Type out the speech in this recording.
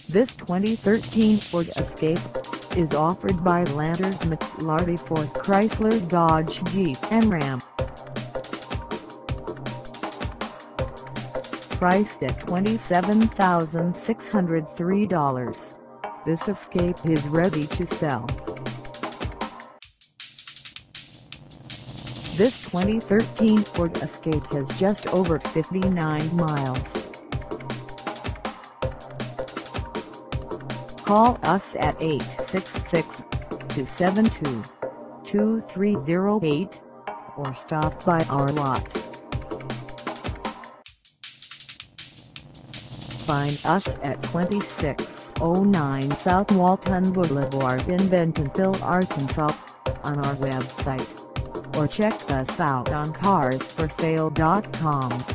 This 2013 Ford Escape is offered by Landers McLarty Ford Chrysler Dodge Jeep and Ram. Priced at $27,603, this Escape is ready to sell. This 2013 Ford Escape has just over 59 miles. Call us at 866-272-2308 or stop by our lot. Find us at 2609 South Walton Boulevard in Bentonville, Arkansas, on our website, or check us out on carsforsale.com.